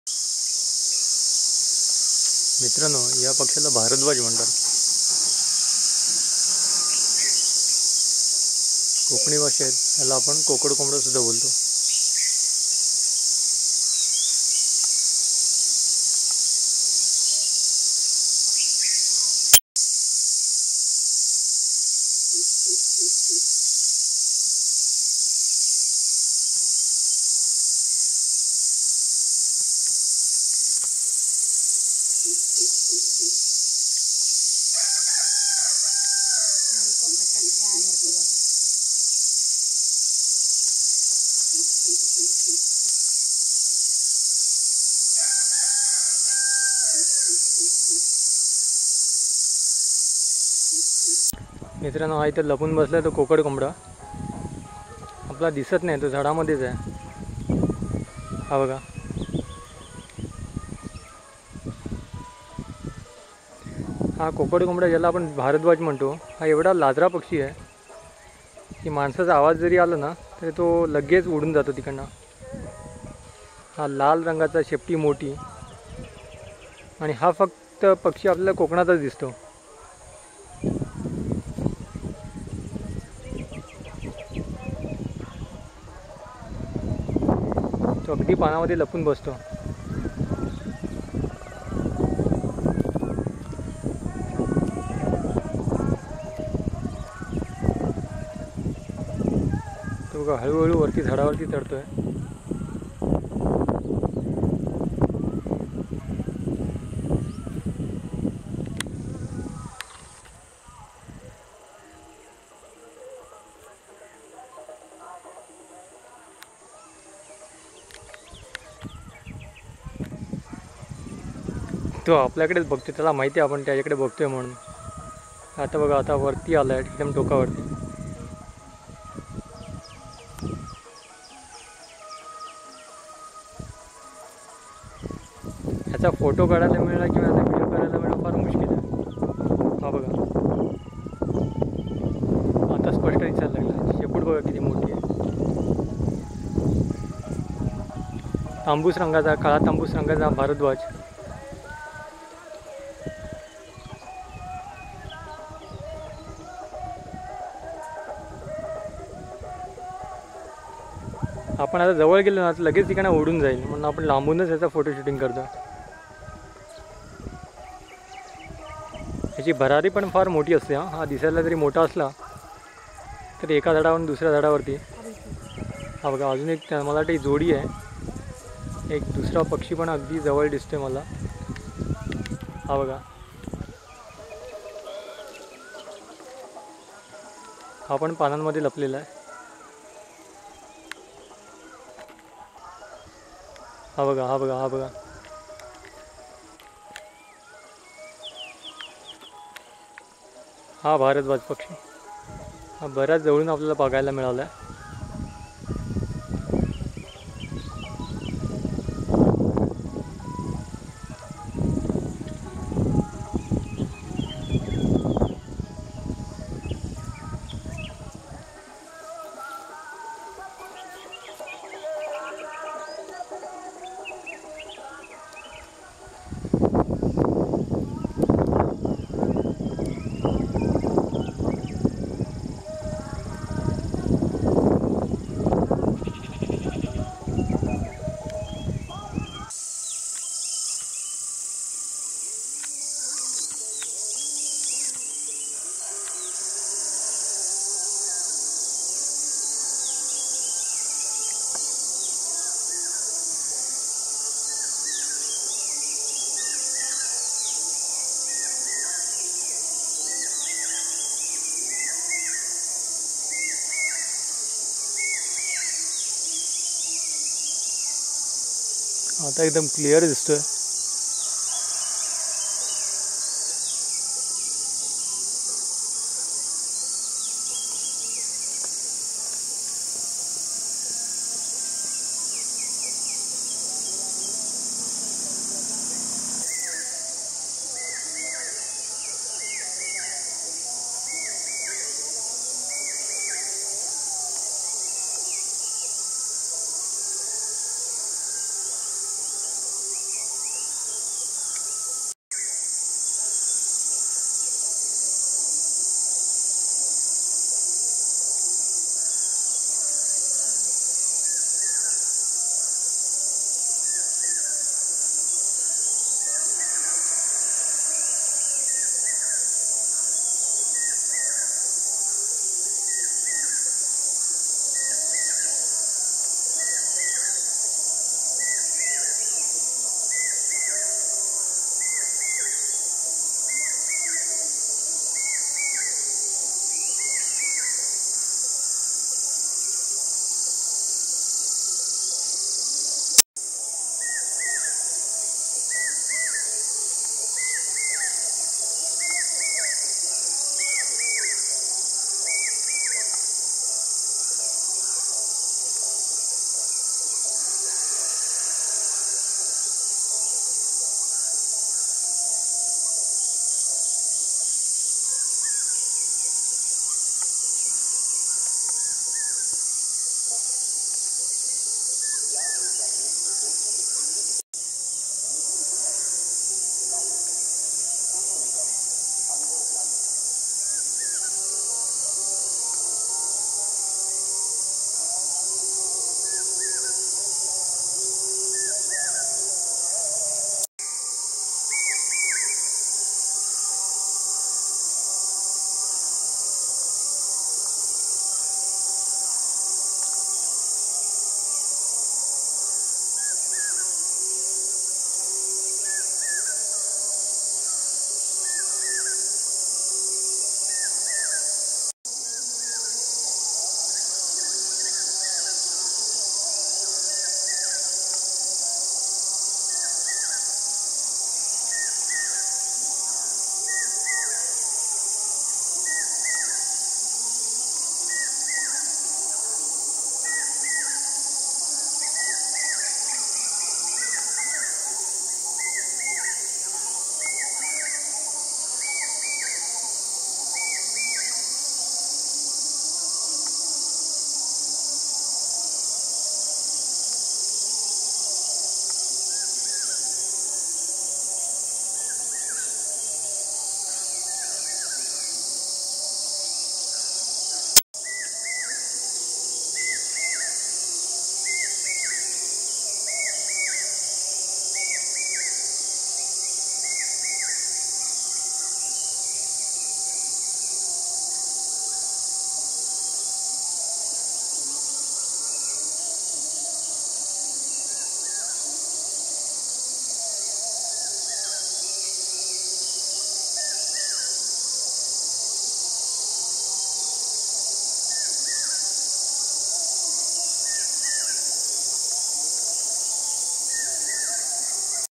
मित्रांनो, या पक्षाला भारद्वाज म्हणतात. कोकणी भाषेत याला आपण कोकड कोंबडा सुद्धा बोलतो. मित्रांनो, हा इथे लपून बसलाय तो कोकड कोंबडा. आपला दिसत नाही, तो झाडामध्येच आहे. हा बघा. हा कोकड कोंबडा ज्याला आपण भारद्वाज म्हणतो, हा एवढा लाजरा पक्षी आहे की माणसाचा आवाज जरी आला ना तरी तो लगेच उडून जातो तिकडनं. हा लाल रंगाचा, शेपटी मोठी, आणि हा फक्त पक्षी आपल्याला कोकणातच दिसतो. तो अगदी पानामध्ये लपून बसतो. तो बघा हळूहळू वरती झाडावरती चढतोय. तो आपल्याकडेच बघतोय, त्याला माहिती आहे आपण त्याच्याकडे बघतोय म्हणून. आता बघा, आता वरती आलाय एकदम टोकावरती. ह्याचा फोटो काढायला मिळाला किंवा याचा व्हिडिओ करायला मिळणं फार मुश्किल आहे. हा बघा, आता स्पष्ट दिसायला लागला. शेपूट बघा किती मोठी आहे. तांबूस रंगाचा, काळा तांबूस रंगाचा भारद्वाज. आपण आता जवळ गेलो ना तर लगेच ठिकाणा उडून जाईल, म्हणून आपण लांबूनच याचा फोटो शूटिंग करतो. याची भरारी पण फार मोठी असते. हा दिसायला जरी मोठा असला तरी एका झाडावरून दुसऱ्या झाडावरती. हा बघा, अजून एक मला वाटतं जोडी आहे. एक दुसरा पक्षी पण अगदी जवळ दिसतोय मला. हा बघा, हा पण पानांमध्ये लपलेला आहे. हा बघा, हा बघा, हा बघा. हा भारद्वाज पक्षी हा बऱ्याच जवळून आपल्याला बघायला मिळाला आहे. आता एकदम क्लिअर दिसतोय.